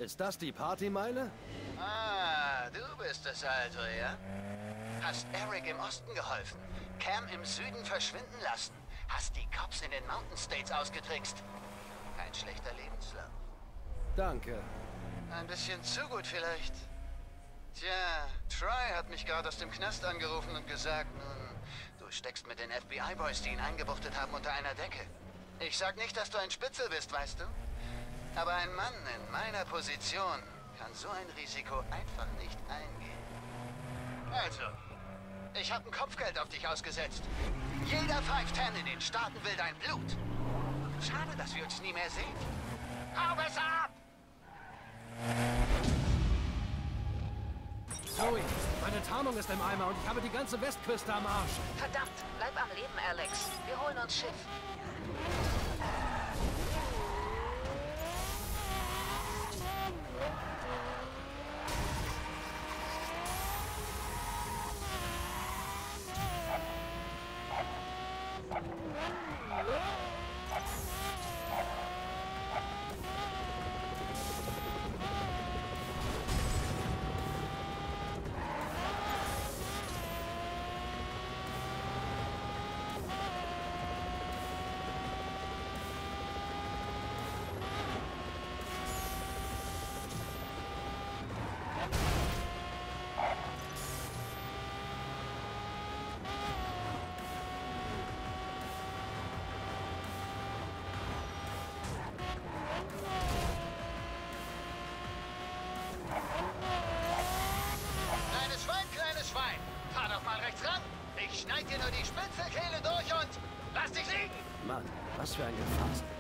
Ist das die Partymeile? Ah, du bist es also, ja? Hast Eric im Osten geholfen, Cam im Süden verschwinden lassen, hast die Cops in den Mountain States ausgetrickst. Kein schlechter Lebenslauf. Danke. Ein bisschen zu gut vielleicht. Tja, Troy hat mich gerade aus dem Knast angerufen und gesagt, nun, du steckst mit den FBI-Boys, die ihn eingebuchtet haben, unter einer Decke. Ich sag nicht, dass du ein Spitzel bist, weißt du? Aber ein Mann in meiner Position kann so ein Risiko einfach nicht eingehen. Also, ich habe ein Kopfgeld auf dich ausgesetzt. Jeder 510 in den Staaten will dein Blut. Schade, dass wir uns nie mehr sehen. Hau besser ab! Zoe, meine Tarnung ist im Eimer und ich habe die ganze Westküste am Arsch. Verdammt, bleib am Leben, Alex. Wir holen uns Shiv. Kleines Schwein, fahr doch mal rechts ran. Ich schneid dir nur die Spitzelkehle durch und lass dich liegen. Mann, was für ein Gefasel.